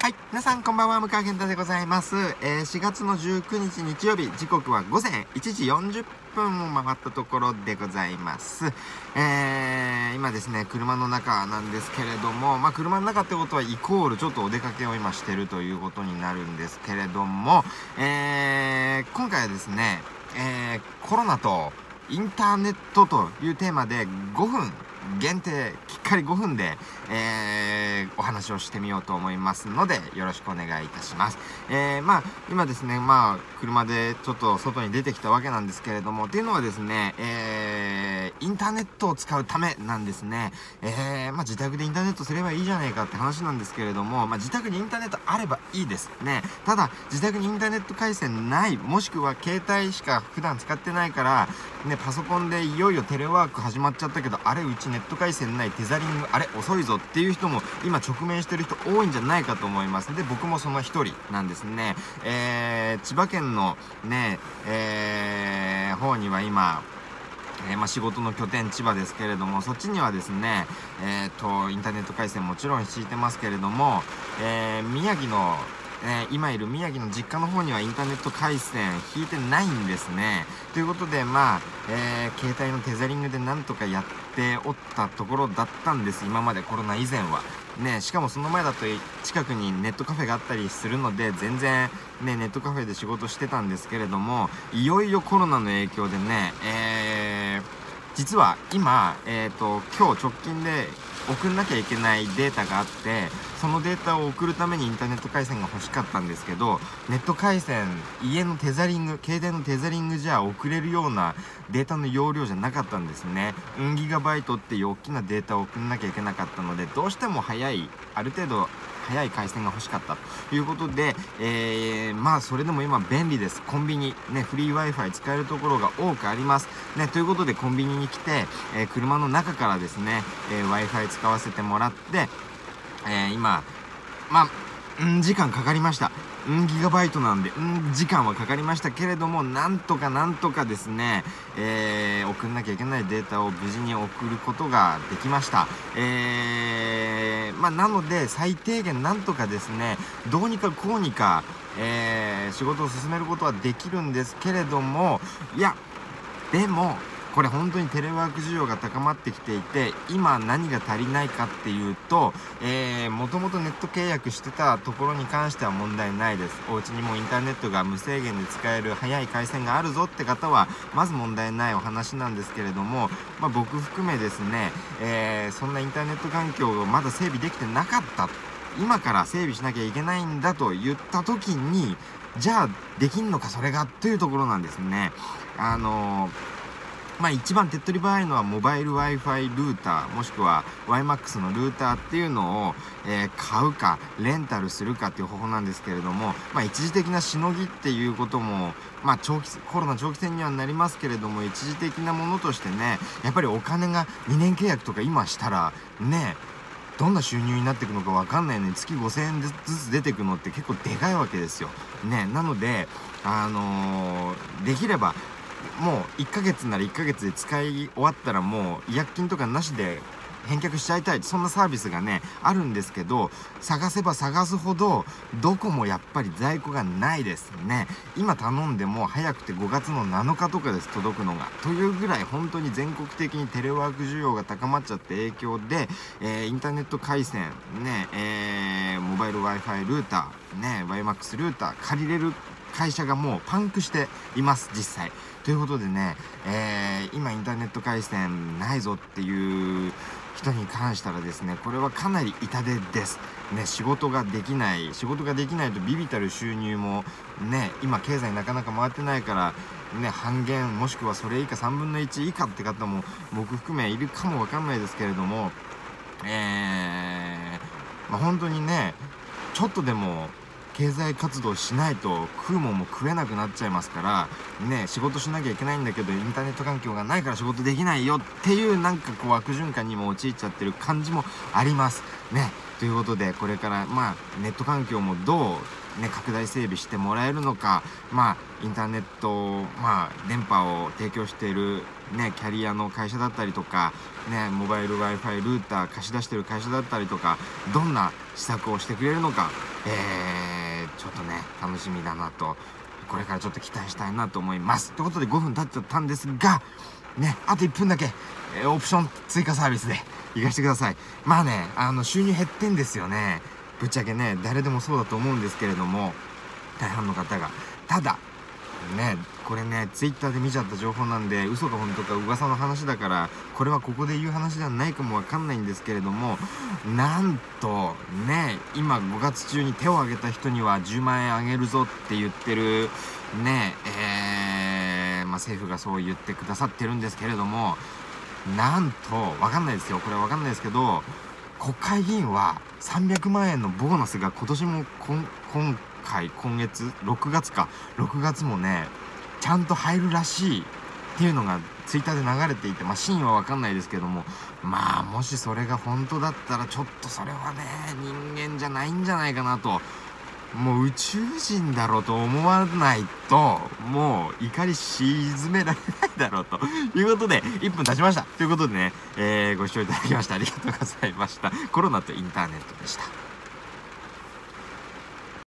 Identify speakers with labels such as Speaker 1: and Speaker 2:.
Speaker 1: はい、皆さんこんばんは、向川健太でございます。4月の19日日曜日、時刻は午前1時40分を回ったところでございます。今ですね、車の中なんですけれども、車の中ってことはイコールちょっとお出かけを今してるということになるんですけれども、今回はですね、コロナとインターネットというテーマで5分限定、きっかり5分で、お話をしてみようと思いますので、よろしくお願いいたします。今ですね、車でちょっと外に出てきたわけなんですけれども、っていうのはですね、インターネットを使うためなんですね。自宅でインターネットすればいいじゃないかって話なんですけれども、自宅にインターネットあればいいですね。ただ、自宅にインターネット回線ない、もしくは携帯しか普段使ってないから、ね、パソコンでいよいよテレワーク始まっちゃったけど、あれうちネット回線ない、テザリングあれ遅いぞっていう人も今直面してる人多いんじゃないかと思います。で、僕もその一人なんですね。千葉県のね、方には今、仕事の拠点千葉ですけれども、そっちにはですね、インターネット回線もちろん敷いてますけれども、宮城の今いる宮城の実家の方にはインターネット回線引いてないんですね。ということで、携帯のテザリングでなんとかやっておったところだったんです、今までコロナ以前は。ね、しかもその前だと近くにネットカフェがあったりするので、全然、ね、ネットカフェで仕事してたんですけれども、いよいよコロナの影響でね、実は今、今日直近で送んなきゃいけないデータがあって、そのデータを送るためにインターネット回線が欲しかったんですけど、ネット回線、家のテザリング、携帯のテザリングじゃ送れるようなデータの容量じゃなかったんですね。ギガバイトっていう大きなデータを送んなきゃいけなかったので、どうしてもある程度早い回線が欲しかったということで、それでも今便利です。コンビニ、ね、フリー Wi-Fi 使えるところが多くあります。ね、ということでコンビニに来て、車の中からですね、Wi-Fi 使わせてもらって、今、時間かかりました。ギガバイトなんで、時間はかかりましたけれども、なんとかですね、送んなきゃいけないデータを無事に送ることができました。なので、最低限なんとかですね、どうにかこうにか、仕事を進めることはできるんですけれども、でも、これ本当にテレワーク需要が高まってきていて、今何が足りないかっていうと、もともとネット契約してたところに関しては問題ないです。お家にもインターネットが無制限で使える早い回線があるぞって方は、まず問題ないお話なんですけれども、僕含めですね、そんなインターネット環境をまだ整備できてなかった。今から整備しなきゃいけないんだと言った時に、じゃあできんのかそれがというところなんですね。一番手っ取り早いのはモバイル Wi-Fi ルーター、もしくは WiMAX のルーターっていうのを、買うかレンタルするかっていう方法なんですけれども、一時的なしのぎっていうことも、コロナ長期戦にはなりますけれども、一時的なものとしてね、やっぱりお金が2年契約とか今したらね、どんな収入になっていくのか分かんないのに、月5000円ずつ出てくのって結構でかいわけですよ。ね、なので、できればもう1ヶ月なら1ヶ月で使い終わったらもう違約金とかなしで返却しちゃいたい、そんなサービスがねあるんですけど、探せば探すほどどこもやっぱり在庫がないですね。今頼んでも早くて5月の7日とかです、届くのが。というぐらい本当に全国的にテレワーク需要が高まっちゃって影響で、インターネット回線ね、モバイル Wi-Fi ルーターね、WiMAX ルーター借りれる会社がもうパンクしています、実際。ということでね、今インターネット回線ないぞっていう人に関したらですね、これはかなり痛手です。ね、仕事ができないと微々たる収入もね、今経済なかなか回ってないからね、半減もしくはそれ以下3分の1以下って方も僕含めいるかもわかんないですけれども、本当にね、ちょっとでも経済活動しないと食うもんも食えなくなっちゃいますからね、仕事しなきゃいけないんだけどインターネット環境がないから仕事できないよっていう悪循環にも陥っちゃってる感じもありますね。 ということで、これからネット環境もどうね拡大整備してもらえるのか、インターネット電波を提供しているねキャリアの会社だったりとかね、モバイル Wi-Fi ルーター貸し出してる会社だったりとか、どんな施策をしてくれるのか、ちょっとね楽しみだなと、これからちょっと期待したいなと思います。ということで5分経っちゃったんですがね、あと1分だけ、オプション追加サービスで行かせてください。収入減ってんですよね、ぶっちゃけね。誰でもそうだと思うんですけれども、大半の方が。ただね、これねツイッターで見ちゃった情報なんで、嘘か本当か噂の話だから、これはここで言う話ではないかもわかんないんですけれども、なんとね今5月中に手を挙げた人には10万円あげるぞって言ってるね、政府がそう言ってくださってるんですけれども、なんとわかんないですよ、これはわかんないですけど、国会議員は300万円のボーナスが今年も今月6月もねちゃんと入るらしいっていうのがツイッターで流れていて、真意は分かんないですけども、もしそれが本当だったらちょっとそれはね人間じゃないんじゃないかなと、もう宇宙人だろうと思わないともう怒り鎮められないだろうということで、1分経ちましたということでね、ご視聴いただきましてありがとうございました。コロナとインターネットでした。